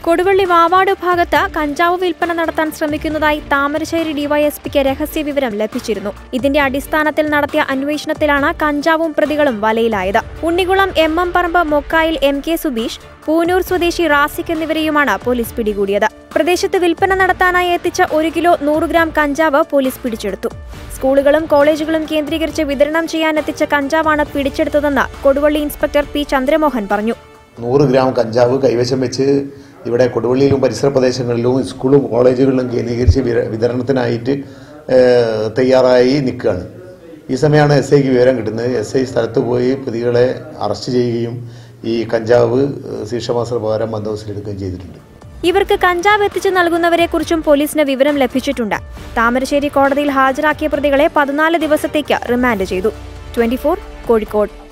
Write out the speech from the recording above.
കൊടുവള്ളി വാവാട് ഭാഗത്ത് കഞ്ചാവ് വിൽപ്പന നടത്താൻ ശ്രമിക്കുന്നതായി താമരശ്ശേരി ഡിവൈഎസ്പിക്ക് രഹസ്യ വിവരം ലഭിച്ചിരുന്നു. ഇതിന്റെ അടിസ്ഥാനത്തിൽ നടത്തിയ അന്വേഷണത്തിലാണ് കഞ്ചാവും പ്രതികളും വലയിലായത്. ഉണ്ണികുളം എം പറമ്പ് മൊക്കായിൽ MK സുബീഷ്, പൂനൂർ സ്വദേശി റാസിക് എന്നിവരെയുമാണ് പോലീസ് പിടികൂടിയത്. പ്രദേശത്ത് വിൽപ്പന നടത്താനായി എത്തിച്ച 1 കിലോ 100 ഗ്രാം കഞ്ചാവ് പോലീസ് പിടിച്ചെടുത്തു. സ്കൂളുകളും കോളേജുകളും കേന്ദ്രീകരിച്ച് വിതരണം ചെയ്യാനെത്തിച്ച കഞ്ചാവാണ് പിടിച്ചെടുത്തതെന്ന് കൊടുവള്ളി ഇൻസ്പെക്ടർ P. ചന്ദ്രമോഹൻ പറഞ്ഞു. 100 ഗ്രാം കഞ്ചാവ് കൈവശം വെച്ച് ഇവിടെ കൊടുവള്ളിയിലും പരിസര പ്രദേശങ്ങളിലും സ്കൂളും കോളേജുകളിലും കേന്ദ്രീകരിച്ച് വിതരണത്തിനായിട്ട് തയ്യാറായി നിൽക്കുകയാണ്. ഈ സമയമാണ് SIക്ക് വിവരം കിട്ടുന്നത്. SI സ്ഥലത്ത് പോയി പ്രതികളെ അറസ്റ്റ് ചെയ്യുകയും ഈ കഞ്ചാവ് ശീർഷമാസ പ്രകാരം ബന്ദോബസ്തിലെടുക്കുകയും ചെയ്തിട്ടുണ്ട്. ഇവർക്ക് കഞ്ചാവ് എത്തിച്ചു നൽകുന്നവരെക്കുറിച്ചും പോലീസിന് വിവരം ലഭിച്ചിട്ടുണ്ട്. താമരശ്ശേരി കോടതിയിൽ ഹാജരാക്കിയ പ്രതികളെ 14 ദിവസത്തേക്ക് റിമാൻഡ് ചെയ്തു. 24 കോഴിക്കോട്.